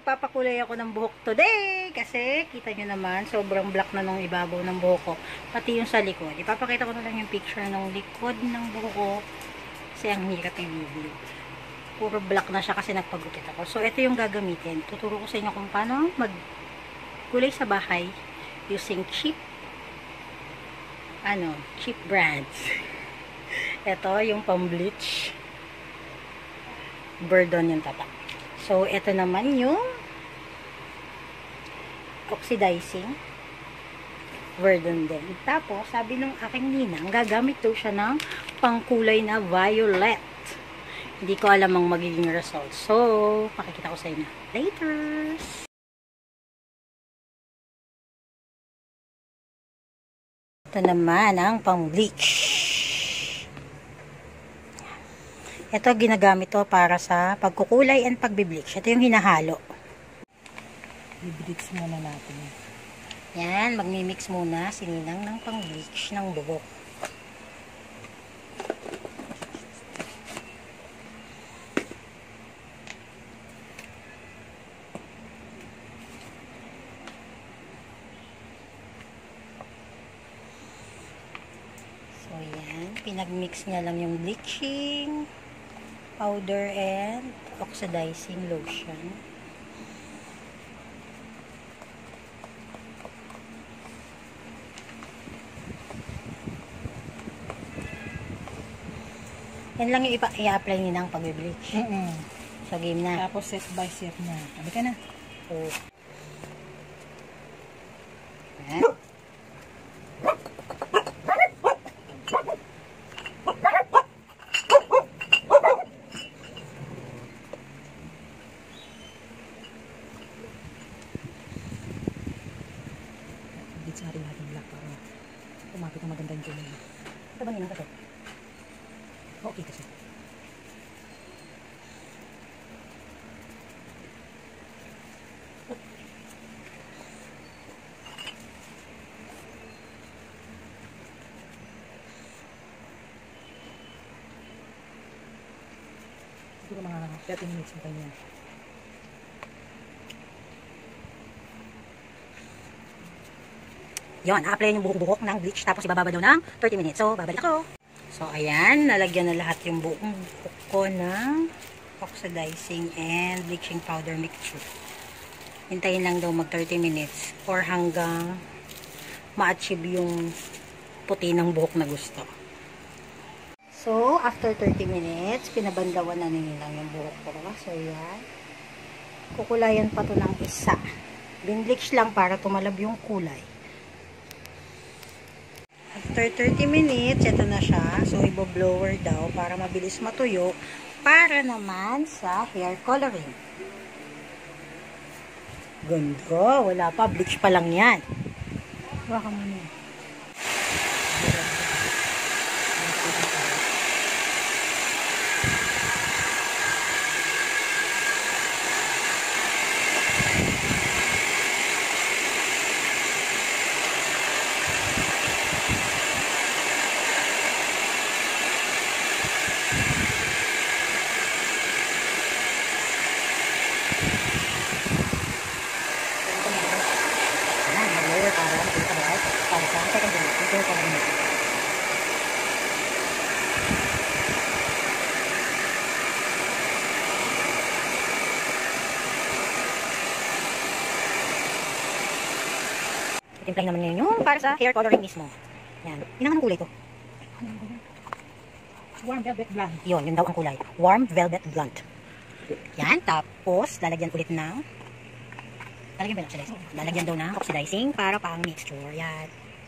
magpapakulay ako ng buhok today kasi kita nyo naman sobrang black na nung ibabaw ng buhok ko, pati yung sa likod. Ipapakita ko na lang yung picture ng likod ng buhok ko kasi ang hirap i-video. Puro black na siya kasi nagpagupit ako. So ito yung gagamitin. Tuturo ko sa inyo kung paano magkulay sa bahay using cheap brands. Ito yung pang bleach, Verdon yung tatak. So, ito naman yung oxidizing Verdon din. Tapos, sabi nung aking ninang, gagamit daw siya ng pangkulay na violet. Hindi ko alam ang magiging result. So, makikita ko sa inyo later. Ito naman ang pang-bleach. Ito, ginagamit to para sa pagkukulay and pagbi-bleach. Ito yung hinahalo. I-bleach muna natin. Yan, magmi-mix muna si Ninang ng pang-bleach ng buhok. So, yan. Pinag-mix niya lang yung bleaching powder and oxidizing lotion. Yan lang yung i-apply niya ng pag-bleach. So, game na. Tapos set by set na. Sabi ka na. Oh. Sa atin natin black para umapit ang maganda yung kulay. Ito ba ninang kasi? Okay kasi. Siguro mga 30 minutes na tayo niya. Yon, a-apply yung buhok-buhok ng bleach tapos ibababa daw ng 30 minutes. So, babalik ako. So, ayan, nalagyan na lahat yung buhok ko ng oxidizing and bleaching powder mixture. Hintayin lang daw mag 30 minutes or hanggang ma-achieve yung puti ng buhok na gusto. So, after 30 minutes, pinabandawan na nila yung buhok ko. So, ayan. Kukulayan pa to ng isa. Bin-bleach lang para tumalab yung kulay. After 30 minutes, ito na siya. So, ibo-blower daw para mabilis matuyo para naman sa hair coloring. Ganda. Wala pa. Bleach pa lang yan. Baka muna. Timplahin naman ngayon yung para sa hair coloring mismo. Yan. Inangan ang kulay to. Warm velvet blonde. Yun daw ang kulay. Warm velvet blonde. Yan. Tapos, lalagyan ulit ng lalagyan daw ng oxidizing para pang mixture. Yan.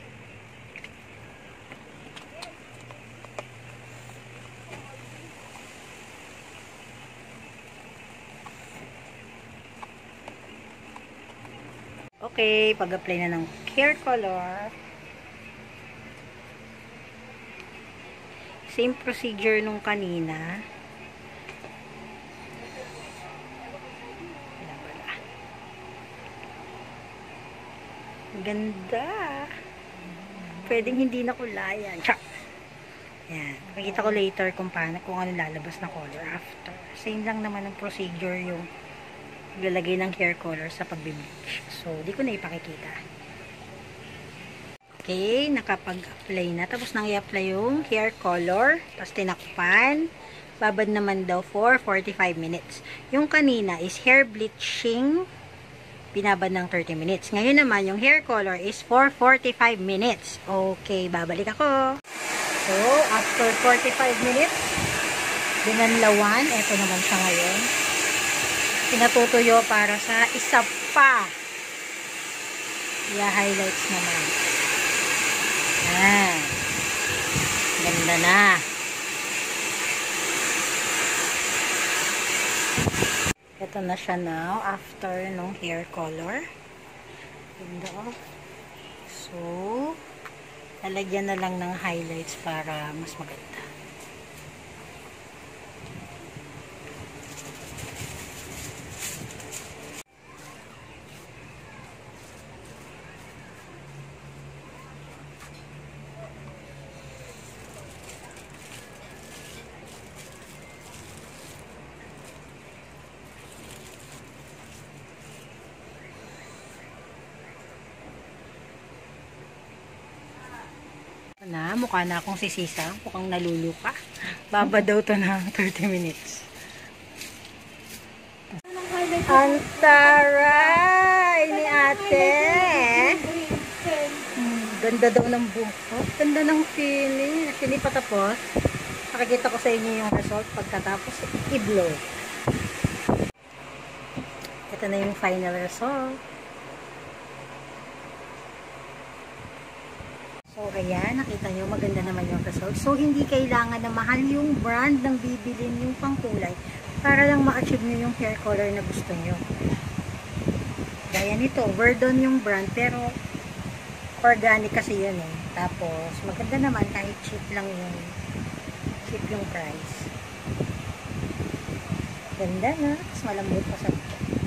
Okay, pag-apply na ng hair color. Same procedure nung kanina. Ganda. Pwedeng hindi na kulayan. Yan. Makikita ko later kung ano lalabas na color after. Same lang naman ang procedure yung Lalagay ng hair color sa pag-bleach. So, di ko na ipakikita. Okay, nakapag-apply na. Tapos nang i-apply yung hair color. Tapos tinakpan. Babad naman daw for 45 minutes. Yung kanina is hair bleaching. Binabad ng 30 minutes. Ngayon naman, yung hair color is for 45 minutes. Okay, babalik ako. So, after 45 minutes, binanlawan. Ito naman siya ngayon. Pinatutuyo para sa isa pa. Highlights naman. Ganda na. Ito na siya now after nung hair color. Ganda oh. So, lalagyan na lang ng highlights para mas maganda. Na, mukha na akong sisisa. Mukhang naluluka. Baba daw to ng 30 minutes. Antaray ni ate. Ganda daw ng buhok. Ganda ng feeling. Actually, patapos. Nakikita ko sa inyo yung result. Pagkatapos, i-blow. Ito na yung final result. So, ayan, nakita nyo, maganda naman yung result. So, hindi kailangan na mahal yung brand ng bibilin yung pangkulay para lang ma-achieve nyo yung hair color na gusto nyo. Gaya nito, Verdon yung brand, pero organic kasi yun eh. Tapos, maganda naman kahit cheap yung price. Ganda na, tapos malambot pa sa